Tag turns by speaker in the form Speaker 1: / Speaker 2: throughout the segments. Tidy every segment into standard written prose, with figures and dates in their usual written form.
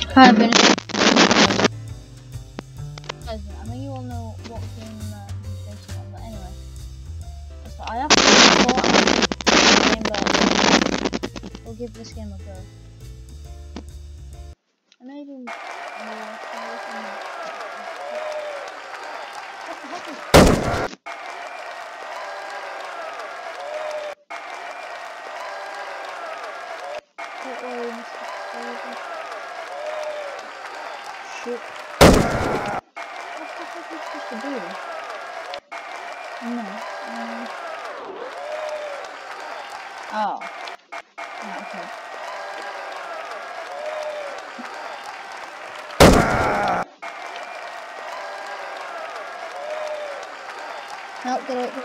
Speaker 1: Kind of finished. Guys, I know you all know what game he's based on, but anyway. So I have to report this game, but we'll give this game a go. I may do more. What the heck is... Don't worry, Mr. Shit. What the heck are you supposed to do? No. Oh. Oh, okay. Help, get out.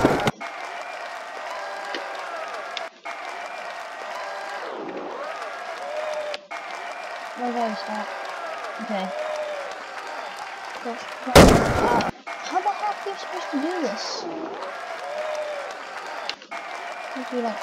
Speaker 1: Where do I start? Okay. Gosh, how the heck are you supposed to do this? How do you like...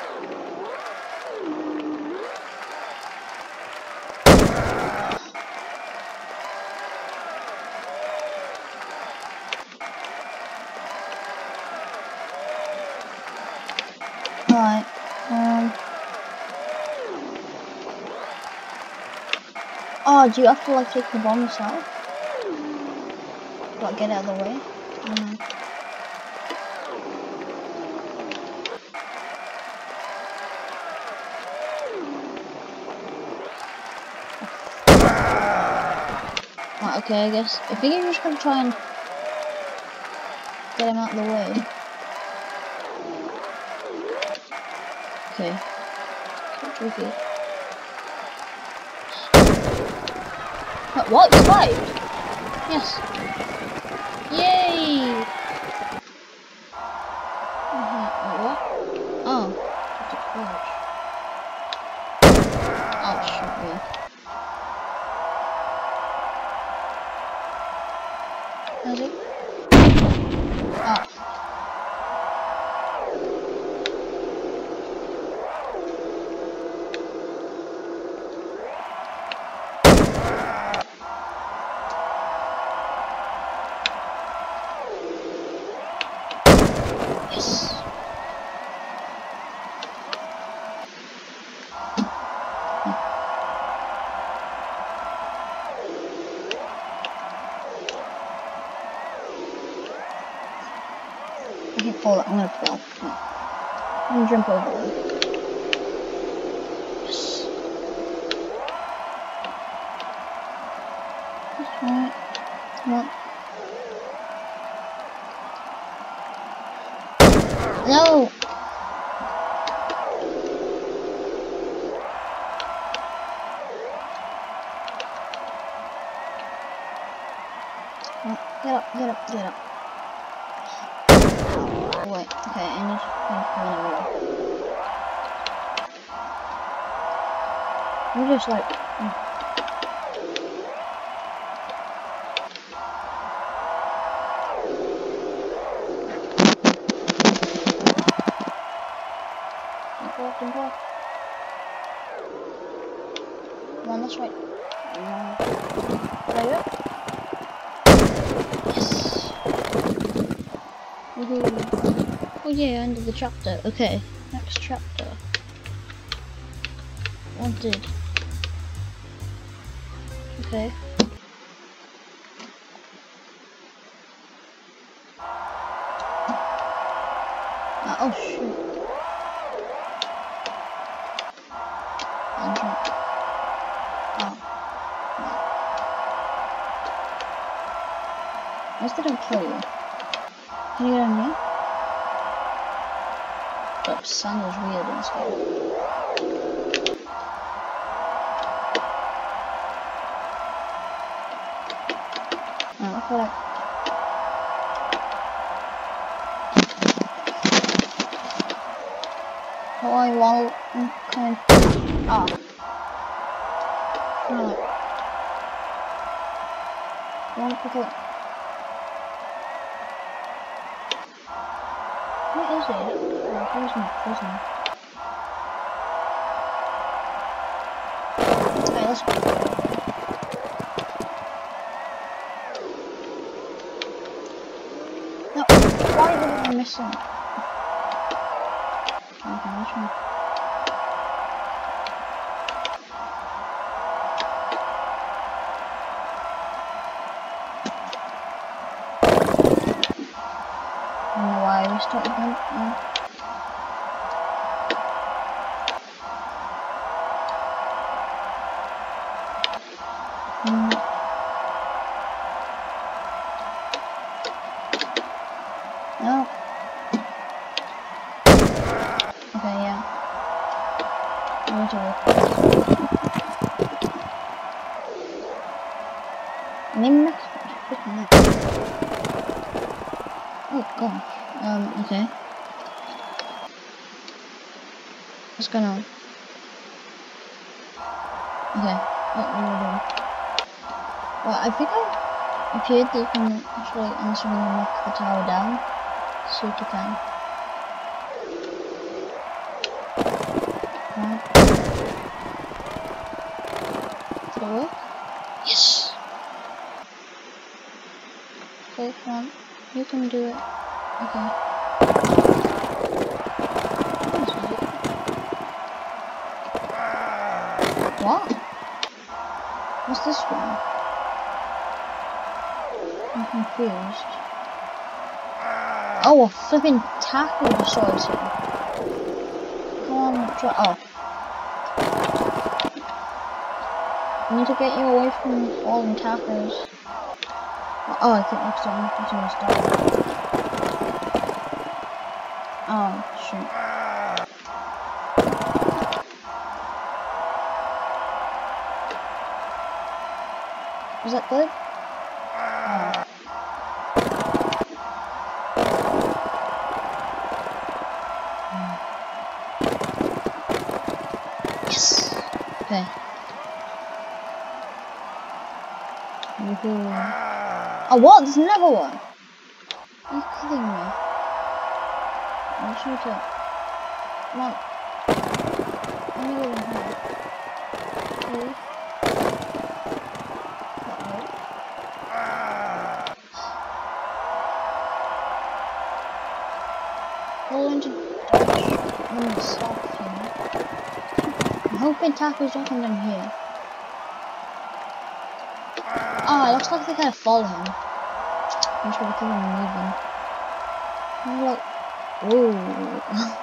Speaker 1: Alright, oh, do you have to like take the bomb yourself? Like get out of the way? Right, okay, I guess. I think you're just gonna try and get him out of the way. Okay. So tricky. What? You survived? Yes. Yay! What? Oh. It's a crouch. Oh, shit, yeah. Is it? Oh. Yes. Okay, hold on, I'm gonna fall. I'm gonna jump over them. Yes. Alright. Come on. No! Oh, get up, get up, get up. Wait, okay, I need to run away. I'm just like... Don't go. Come on, that's right. Did I do it? Yes! Woohoo! Oh yeah, end of the chapter. Okay, next chapter. Wanted. Okay. Oh shit. I'll jump. Oh. Why did it kill you? Can you get on here? That sound is weird in this game. Oh, look at that. How are you all? Okay. Ah. Right. One quickly. What is it? Oh, there's my prison. Okay, let's go. Awesome. Okay, which one? I don't know why I restarted them. No. Okay, yeah. I need to work. Name next one. Oh gosh. Okay. What's going on? Okay. What am I doing? Well, I think I appeared that you can actually answer and knock the tower down. See if you can. Right. Did it work? Yes! Okay, come on. You can do it. Okay. What? What's this one? I'm confused. Oh, a flipping tackle destroys him. Come on, try. Oh. I need to get you away from all the attackers. Oh, I think that's on. It's gonna stop. Oh, shoot. Is that good? Oh. Yes! Okay. Oh, what? There's another one? Are you kidding me? I'm trying to... Come on. Let me go in here. Please. Go into dodge when it stops, you know? I'm hoping tackles don't come down here. Ah, it looks like they kind of follow him. I'm sure they keep him moving. And look. Ooh.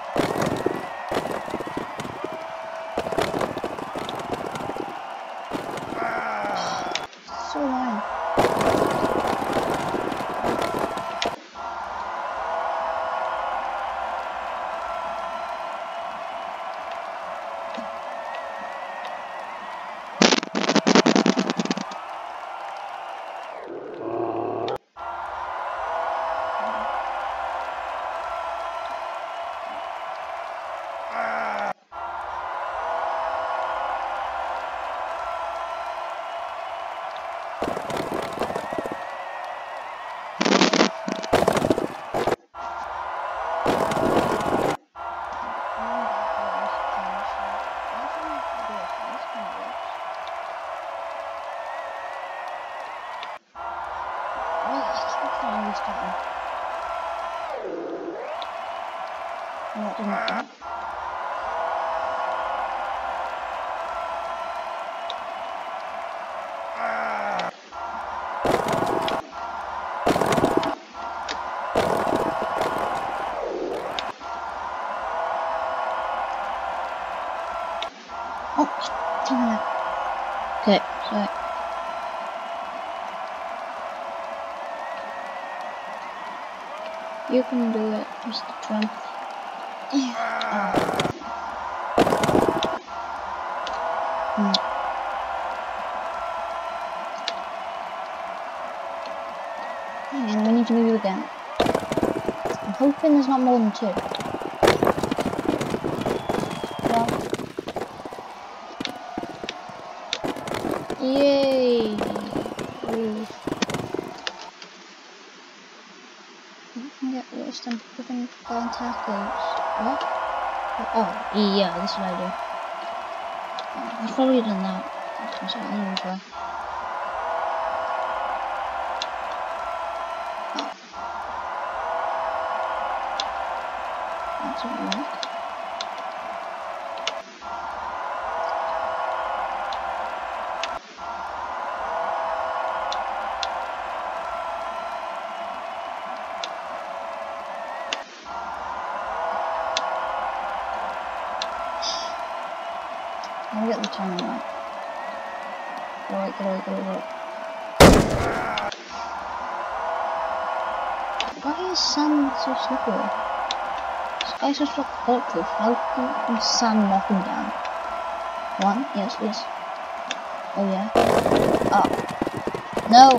Speaker 1: So annoying. What didn't that? Oh, damn it. Okay, sorry. You can do it, Mr. Trump. Oh. And we need to move you again. I'm hoping there's not more than two. Well. Yay! Ooh. I can get worse than flipping flying tackles. What? Oh, yeah, that's what I do. Oh, I've probably done that. I'm sorry, I'm gonna try. doesn't work. I'll get the timing right. Get away. Why is Sam so slippery? This guy's just like bulletproof. How can Sam knock him down? One? Yes. Oh yeah. Oh. No!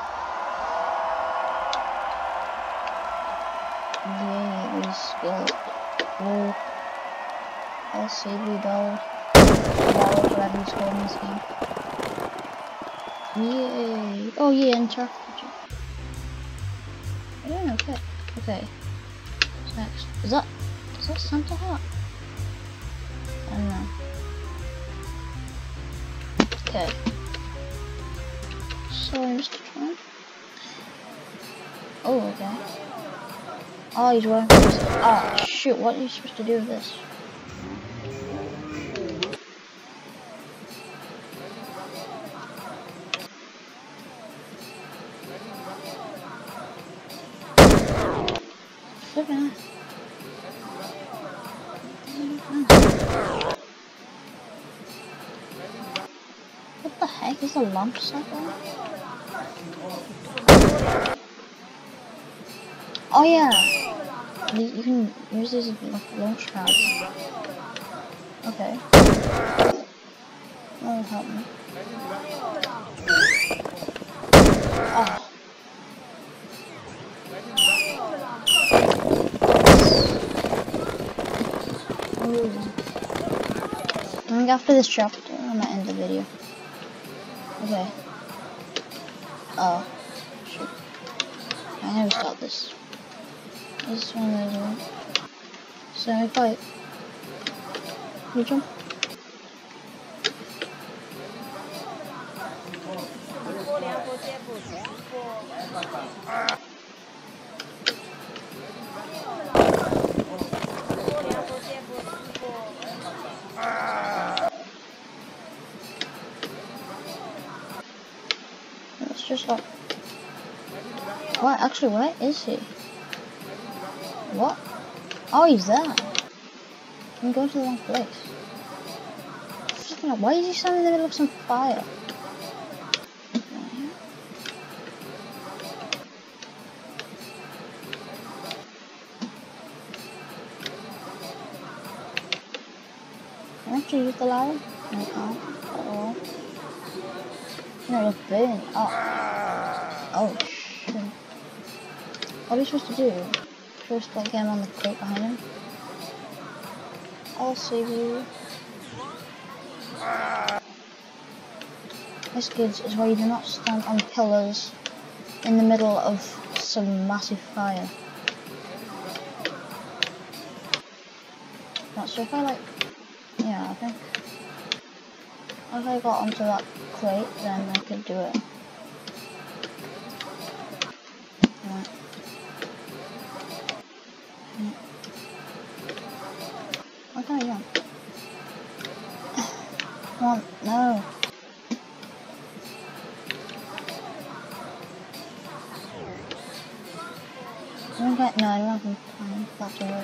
Speaker 1: Yay, we skilled. Oh. I'll save you, doll. Whatever you score in this game. Yay! Oh yeah, enter. We're doing okay. Okay. What's next? Is that Santa hat? I don't know. Okay. Sorry, Mr. Trump. Oh, okay. Oh, he's wearing this. Oh, shoot, what are you supposed to do with this? Flipping. What the heck is a lump cycle? Oh yeah, you can use these as like launch pads. Okay, that'll help me. Oh. I think after this chapter, I'm gonna end the video. Okay. Oh, shoot. I never start this. This is one of those ones. So we fight. You jump. It's just like, what? Actually, where is he? What? Oh, he's there. I'm going to the wrong place. Why is he standing in the middle of some fire? Can I actually use the ladder? No, I can't at all. No, it's burning. Oh, shit. What are you supposed to do? Supposed to like get him on the crate behind him? I'll save you. This, kids, is why you do not stand on pillars in the middle of some massive fire. Right, so if I like, yeah, I think if I got onto that crate, then I could do it. Right. Why can't I jump? Come on, no. I don't get, no, I don't have enough time for that to work.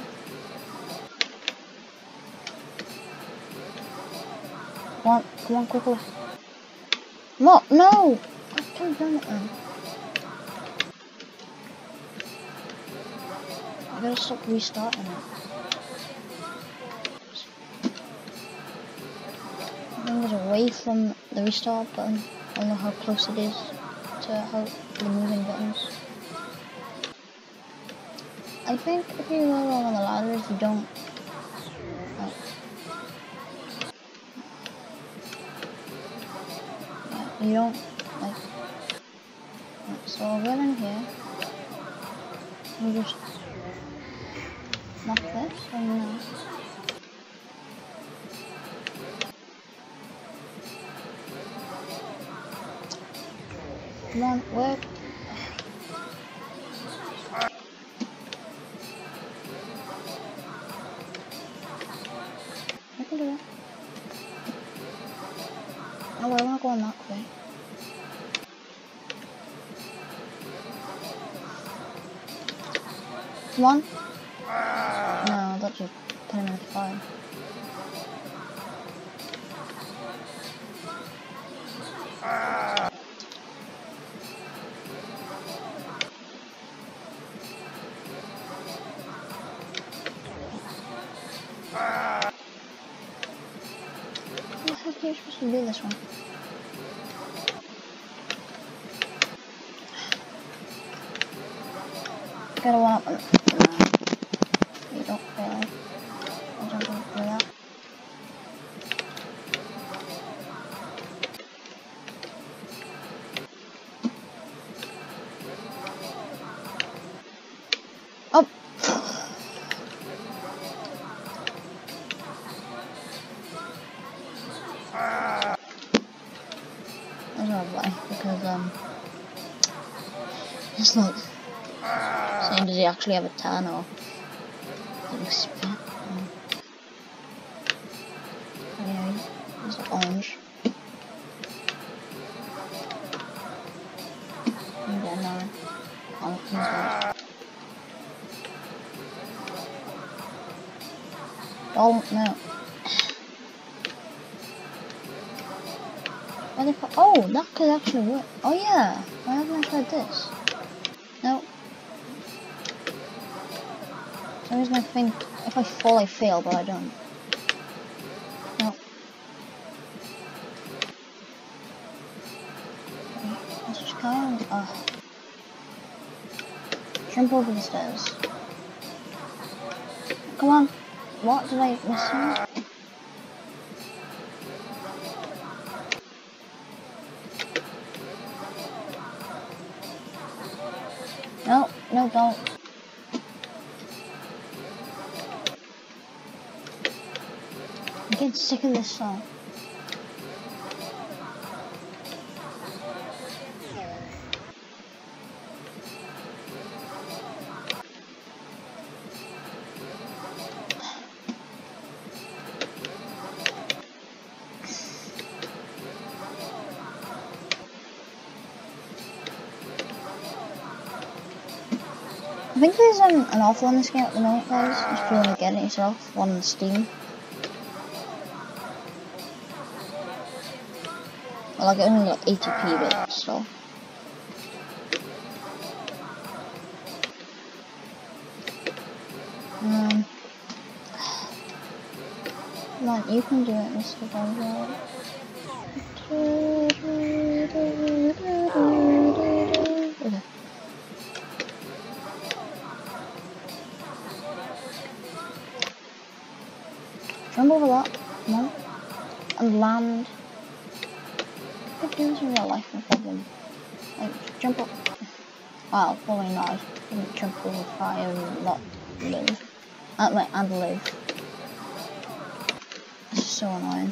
Speaker 1: Come on, quickly. What? No! I could have done it then. I gotta stop restarting it. I think it's away from the restart button. I don't know how close it is to how the moving buttons. I think if you go wrong on the ladders, you don't. Like, yeah, you don't like. So I'll get in here. And just knock this and now. Come on, work. can't go on that way. Come on. No, I thought you put him in the fire. How the heck are you supposed to do this one? Get a one up. You don't fail. I'll jump in through that. Oh! That's not why, because it's like saying, does he actually have a tan or does he spit? Anyway, it's orange. And then oh no. Oh, that could actually work. Oh yeah, why haven't I tried this? No. For some reason I think if I fall I fail, but I don't. No. Okay, let's just kind of jump over the stairs. Come on. What did I miss? No, no, don't. I'm getting sick of this song. I think there's an offer on this game at the moment, guys, if you want to get it yourself on Steam. Well, like, only like 80p, but still. Come on, you can do it, Mr. Bonzo. Okay. Jump over that, come on, and land. I could do this in real life, no problem. Like, jump up. Well, probably not. I couldn't jump over fire and not live. And live. This is so annoying.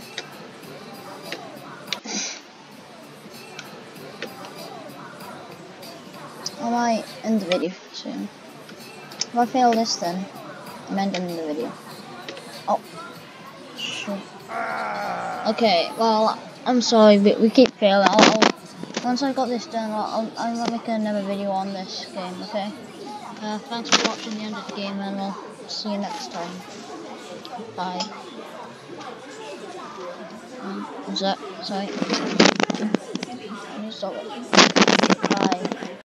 Speaker 1: I might end the video soon. If I fail this, then I'm ending the video. Oh. Sure. Okay, well, I'm sorry, but we keep failing. Once I got this done, I'll make another video on this game, okay? Thanks for watching the end of the game, and we'll see you next time. Bye. What's that? Sorry. I just saw it. Bye.